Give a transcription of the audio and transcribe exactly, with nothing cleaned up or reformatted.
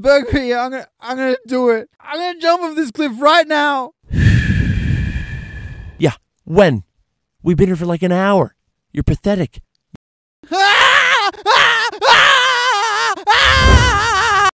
Burgby, I'm gonna, I'm gonna do it. I'm gonna jump off this cliff right now. Yeah, when? We've been here for like an hour. You're pathetic. Ah!